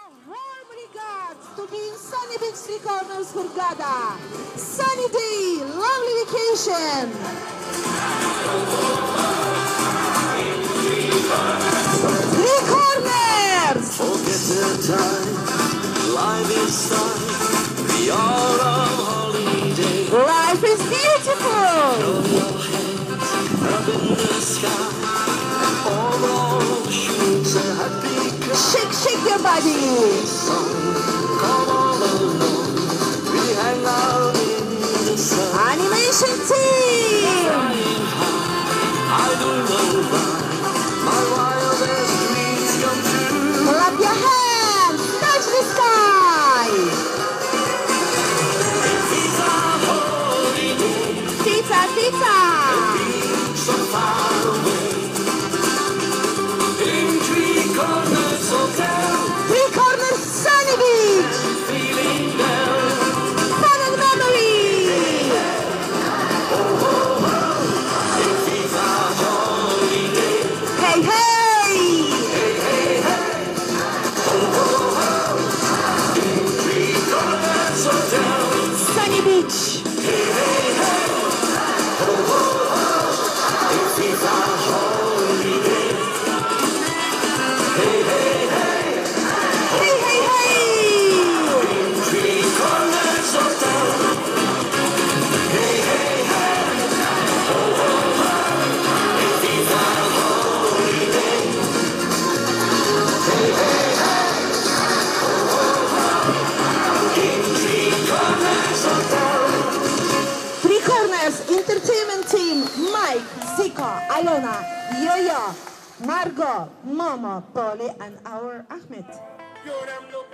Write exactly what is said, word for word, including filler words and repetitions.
Warm regards to the Sunny Beach Three Corners Hurghada. Sunny day, lovely vacation. Three Corners. Forget the time, life is fine. We are on holiday. Life is beautiful. Throw your hands up in the sky. All on shoots a happy cry. Shake, shake your body. Song, come all along. We hang out in the sun. Animation team. Flying high, I don't know why. My wildest dreams come true. Clap your hands. Touch the sky. It's our holiday. Pizza, pizza. So far away. In Three Corners Hotel. Three Corners Sunny Beach. Feeling down. Fun and memory. It's our holiday. Hey, hey. Three Corners Hotel. Sunny Beach. It's our holiday. Hey, hey, hey. Hey, hey, hey. Three Corners Hotel. Hey, hey, hey. Oh, oh, oh. It's our holiday. Hey, hey, hey. Oh, oh, oh. In Three Corners Hotel. Three Corners Entertainment Team. Mike, Zico, Alona, Yo-Yo, Margot, Momo, Polly, and our Ahmed.